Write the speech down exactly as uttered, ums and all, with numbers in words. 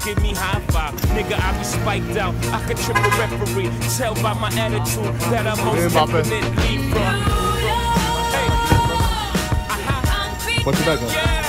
give me high five. Nigga, I be spiked out. I could trip a referee. Tell by my attitude that I'm most definitely from. Hey. What's your background?